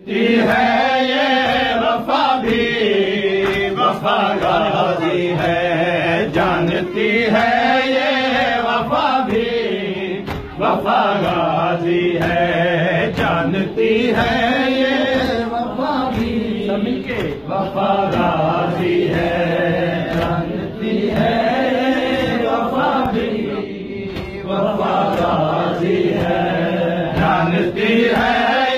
ہے یہ وفا بھی وفا غازی ہے، جانتی ہے یہ وفا بھی وفا غازی ہے، جانتی ہے یہ وفا بھی وفا غازی ہے، جانتی ہے یہ وفا بھی وفا غازی ہے، جانتی ہے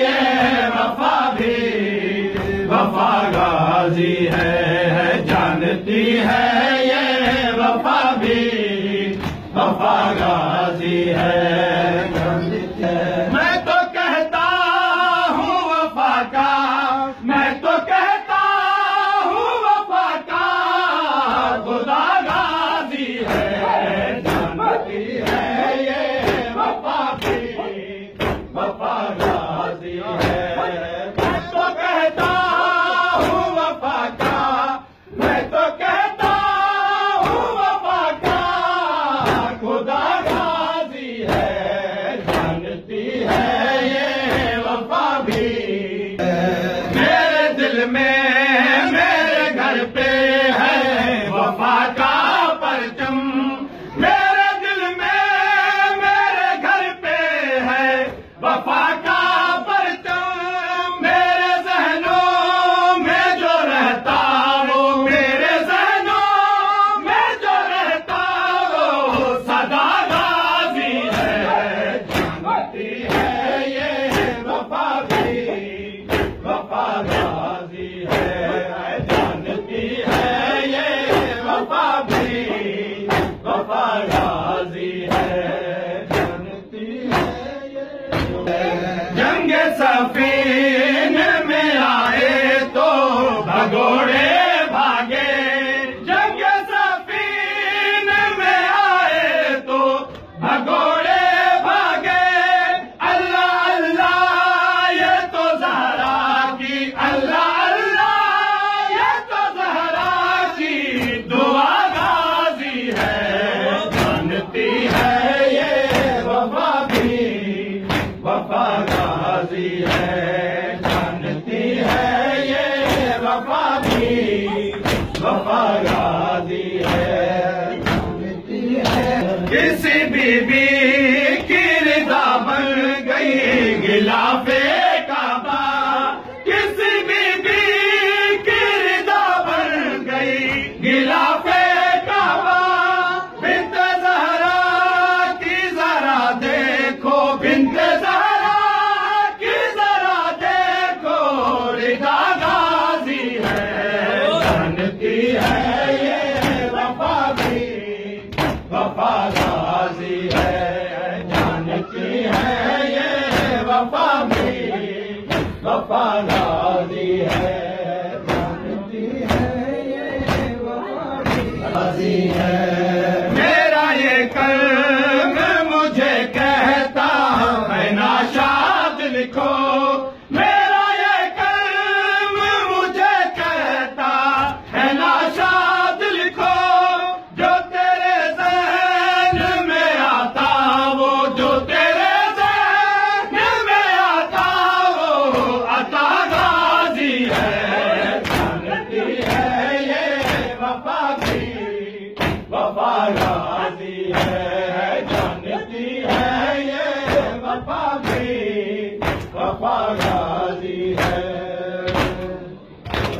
وفا غازی ہے، جانتی ہے یہ وفا بھی وفا غازی ہے، میں تو کہتا ہوں وفا کا، میں تو کہتا ہوں وفا کا خدا غازی ہے، جانتی ہے یہ وفا بھی وفا غازی ہے، میں تو کہتا میرے گھر پہ ہے وفا کا پرچم، میرے دل میں میرے گھر پہ ہے وفا کا پرچم، میرے ذہنوں میں جو رہتا وہ میرے ذہنوں میں جو رہتا وہ سدا غازی ہے، جانتی ہے یہ وفا بھی وفا غازی ہے، جانتی ہے یہ وفا بھی وفا غازی ہے، جانتی ہے یہ جنگ صفین میں آئے تو بھگوڑے بھاگے، جنگ صفین میں آئے تو بھگوڑے بھاگے، اللہ اللہ یہ تو زہرا کی، اللہ اللہ یہ تو زہرا کی دعا غازی ہے، جانتی ہے یہ وفا بھی وفا غازی ہے، جانتی ہے یہ وفا بھی وفا غازی ہے، جانتی ہے کسی بی بی کی رضا بن گئی غلاف کعبہ، کسی بی بی کی رضا بن گئی غلاف کعبہ، بنت زہرا کی ذرا دیکھو، بنت زہرا کی ذرا دیکھو رضا غازی ہے، جانتی ہے یہ وفا بھی وفا غازی ہے، جانتی ہے یہ وفا بھی وفا غازی ہے۔